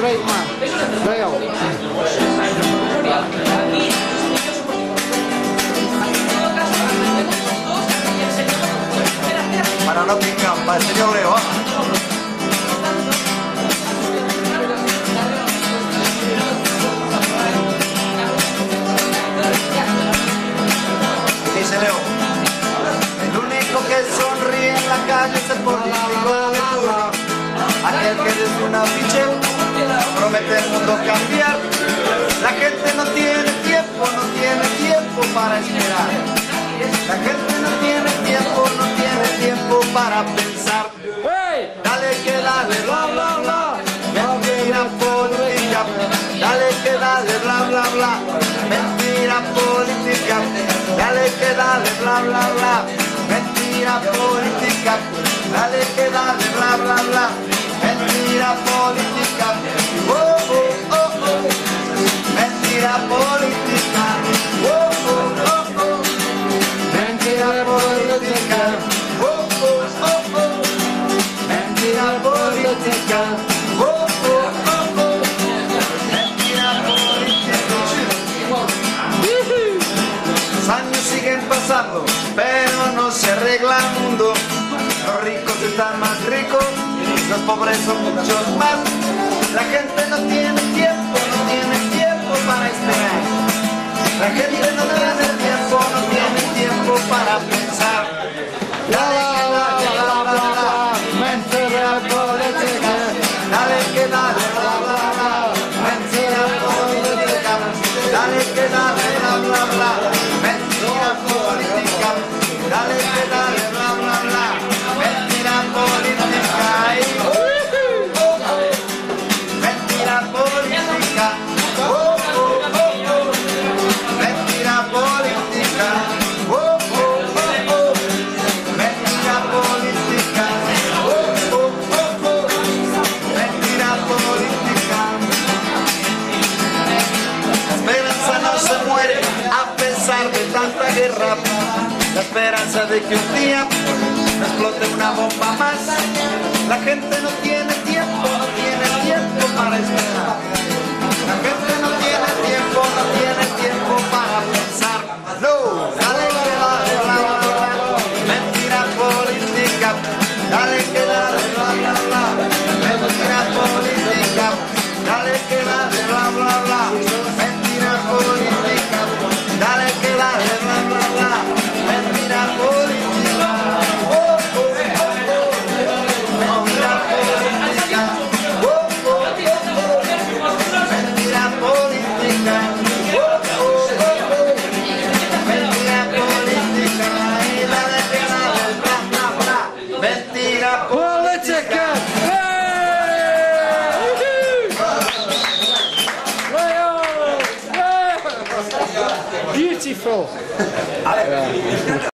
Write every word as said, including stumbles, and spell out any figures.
great man. Leo. Para Nottingham, para el señor Leo. Dice Leo: el único que sonríe en la calle es el político de turno, aquel que desde un afiche promete el mundo cambiar. La gente no tiene tiempo, no tiene tiempo para esperar. La gente no tiene tiempo, no tiene tiempo para pensar. Dale que dale, bla bla bla, mentira política. Dale que dale, bla bla bla, mentira política. Dale que dale, bla bla bla, mentira política. Dale que dale, bla bla bla, mentira política. Oh oh oh oh, mentira política. Oh oh oh oh, mentira política. Oh oh oh oh, mentira política. Oh oh oh oh, mentira política. Los años siguen pasando, pero no se arregla el mundo. Los ricos están más ricos, los pobres son muchos más. La gente no tiene tiempo, no tiene tiempo para esperar. La gente no tiene tiempo, no tiene tiempo para pensar. Dale que dale, bla bla bla, mentira política. Dale que dale, bla bla bla, mentira política. Dale que dale, bla bla bla, mentira política. Dale que dale, bla bla bla, mentira política. Oh, oh, oh. Mentira política. Oh, oh, oh, oh. Mentira política. Oh, oh, oh, oh. Mentira política. Oh, oh, oh, oh. Mentira política. La esperanza no se muere a pesar de tanta guerra. La esperanza de que un día no explote una bomba más. La gente no tiene tiempo, no tiene tiempo para esperar. La gente no tiene tiempo, no tiene tiempo para pensar. No, dale que dale, bla bla bla, mentira política. Dale que dale, bla bla bla, mentira política. Dale que dale, bla bla bla, mentira política. Dale que dale, bla bla bla, mentira política. Oh, oh, oh, oh. Mentira política. Oh, oh, oh, oh. Mentira política. Oh, oh, oh, oh. Mentira política. Y dale que dale, bla bla bla, mentira política. Beautiful.